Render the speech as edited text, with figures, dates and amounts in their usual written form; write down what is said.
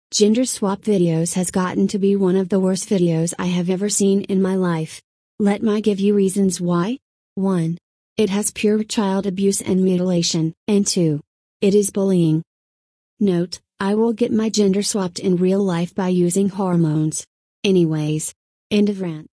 Gender swap videos has gotten to be one of the worst videos I have ever seen in my life. Let me give you reasons why. 1. It has pure child abuse and mutilation, and 2. It is bullying. Note, I will get my gender swapped in real life by using hormones. Anyways. End of rant.